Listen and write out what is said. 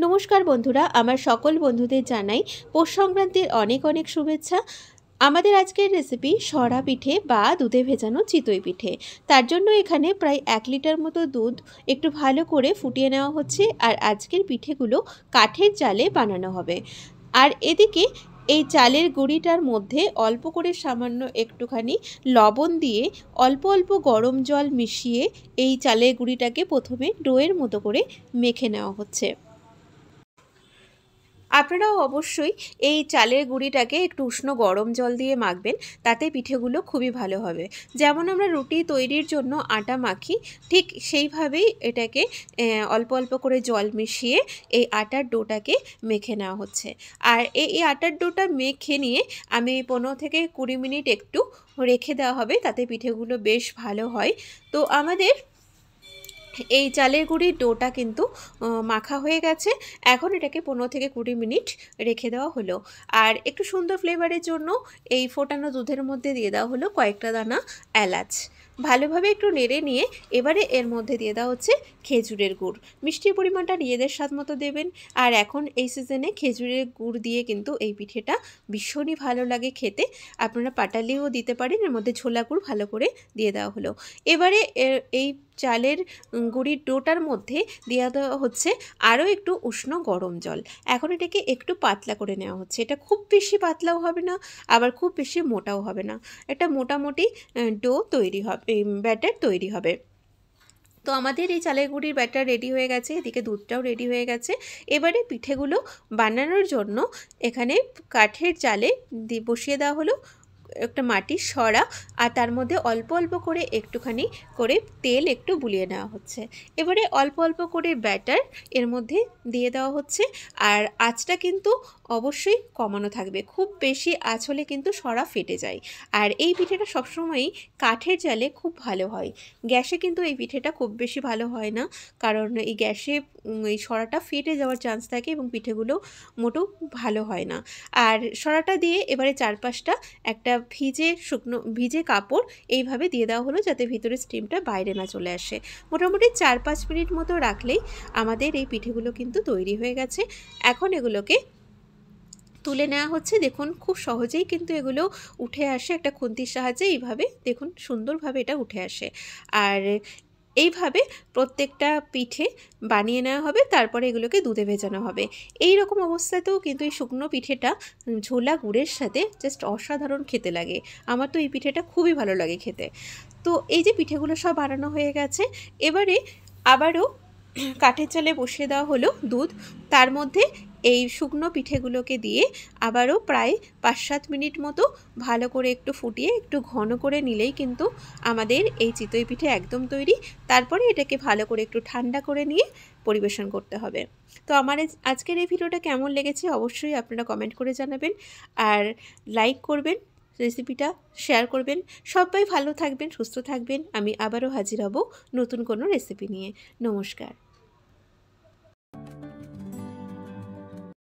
নমস্কার বন্ধুরা, আমার সকল বন্ধুদের জানাই পৌষ সংক্রান্তির অনেক অনেক শুভেচ্ছা। আমাদের আজকের রেসিপি সরা পিঠে বা দুধে ভেজানো চিতই পিঠে। তার জন্য এখানে প্রায় 1 লিটার মতো দুধ একটু ভালো করে ফুটিয়ে নেওয়া হচ্ছে। আর আজকের পিঠেগুলো কাঠের জালে বানানো হবে। আর এদিকে এই চালের গুঁড়িটার মধ্যে অল্প করে সামান্য একটুখানি লবণ দিয়ে অল্প অল্প গরম জল মিশিয়ে এই চালের গুঁড়িটাকে প্রথমে ডোয়ের মতো করে মেখে নেওয়া হচ্ছে। আপনারাও অবশ্যই এই চালের গুঁড়িটাকে একটু উষ্ণ গরম জল দিয়ে মাখবেন, তাতে পিঠেগুলো খুবই ভালো হবে। যেমন আমরা রুটি তৈরির জন্য আটা মাখি, ঠিক সেইভাবেই এটাকে অল্প অল্প করে জল মিশিয়ে এই আটার ডোটাকে মেখে নেওয়া হচ্ছে। আর এই আটার ডোটা মেখে নিয়ে আমি 15 থেকে 20 মিনিট একটু রেখে দেওয়া হবে, তাতে পিঠেগুলো বেশ ভালো হয়। তো আমাদের এই চালের গুঁড়ির ডোটা কিন্তু মাখা হয়ে গেছে। এখন এটাকে 15 থেকে 20 মিনিট রেখে দেওয়া হলো। আর একটু সুন্দর ফ্লেভারের জন্য এই ফোটানো দুধের মধ্যে দিয়ে দেওয়া হলো কয়েকটা দানা এলাচ। ভালোভাবে একটু নেড়ে নিয়ে এবারে এর মধ্যে দিয়ে দেওয়া হচ্ছে খেজুরের গুড়। মিষ্টির পরিমাণটা নিজেদের স্বাদ মতো দেবেন। আর এখন এই সিজনে খেজুরের গুড় দিয়ে কিন্তু এই পিঠেটা ভীষণই ভালো লাগে খেতে। আপনারা পাটালিও দিতে পারেন, এর মধ্যে ছোলা গুড় ভালো করে দিয়ে দেওয়া হলো। এবারে এই চালের গুঁড়ির ডোটার মধ্যে দেওয়া দেওয়া হচ্ছে আরও একটু উষ্ণ গরম জল। এখন এটাকে একটু পাতলা করে নেওয়া হচ্ছে। এটা খুব বেশি পাতলাও হবে না, আবার খুব বেশি মোটাও হবে না। একটা মোটামুটি ডো তৈরি হবে, ব্যাটার তৈরি হবে। তো আমাদের এই চালের গুঁড়ির ব্যাটার রেডি হয়ে গেছে, এদিকে দুধটাও রেডি হয়ে গেছে। এবারে পিঠেগুলো বানানোর জন্য এখানে কাঠের জালে বসিয়ে দেওয়া হলো একটা মাটির সরা, আর তার মধ্যে অল্প অল্প করে একটুখানি করে তেল একটু বুলিয়ে নেওয়া হচ্ছে। এবারে অল্প অল্প করে ব্যাটার এর মধ্যে দিয়ে দেওয়া হচ্ছে। আর আঁচটা কিন্তু অবশ্যই কমানো থাকবে, খুব বেশি আঁচ হলে কিন্তু সরা ফেটে যায়। আর এই পিঠেটা সবসময়ই কাঠের জালে খুব ভালো হয়। গ্যাসে কিন্তু এই পিঠেটা খুব বেশি ভালো হয় না, কারণ এই গ্যাসে এই সরাটা ফেটে যাওয়ার চান্স থাকে এবং পিঠেগুলো মোটেও ভালো হয় না। আর সরাটা দিয়ে এবারে চারপাশটা একটা ভিজে কাপড় এইভাবে দিয়ে দেওয়া হলো, যাতে ভিতরে স্টিমটা বাইরে না চলে আসে। মোটামুটি 4-5 মিনিট মতো রাখলেই আমাদের এই পিঠেগুলো কিন্তু তৈরি হয়ে গেছে। এখন এগুলোকে তুলে নেওয়া হচ্ছে। দেখুন খুব সহজেই কিন্তু এগুলো উঠে আসে একটা খুন্তির সাহায্যে। এইভাবে দেখুন সুন্দরভাবে এটা উঠে আসে। আর এইভাবে প্রত্যেকটা পিঠে বানিয়ে নেওয়া হবে, তারপরে এগুলোকে দুধে ভেজানো হবে। এই রকম অবস্থাতেও কিন্তু এই শুকনো পিঠেটা ঝোলা গুড়ের সাথে জাস্ট অসাধারণ খেতে লাগে। আমার তো এই পিঠেটা খুবই ভালো লাগে খেতে। তো এই যে পিঠেগুলো সব বানানো হয়ে গেছে, এবারে আবারও কাঠের জালে বসিয়ে দেওয়া হলো দুধ। তার মধ্যে এই শুকনো পিঠেগুলোকে দিয়ে আবারও প্রায় 5-7 মিনিট মতো ভালো করে একটু ফুটিয়ে একটু ঘন করে নিলেই কিন্তু আমাদের এই চিতই পিঠে একদম তৈরি। তারপরে এটাকে ভালো করে একটু ঠান্ডা করে নিয়ে পরিবেশন করতে হবে। তো আমার আজকের এই ভিডিওটা কেমন লেগেছে অবশ্যই আপনারা কমেন্ট করে জানাবেন, আর লাইক করবেন, রেসিপিটা শেয়ার করবেন। সবাই ভালো থাকবেন, সুস্থ থাকবেন। আমি আবারও হাজির হব নতুন কোনো রেসিপি নিয়ে। নমস্কার।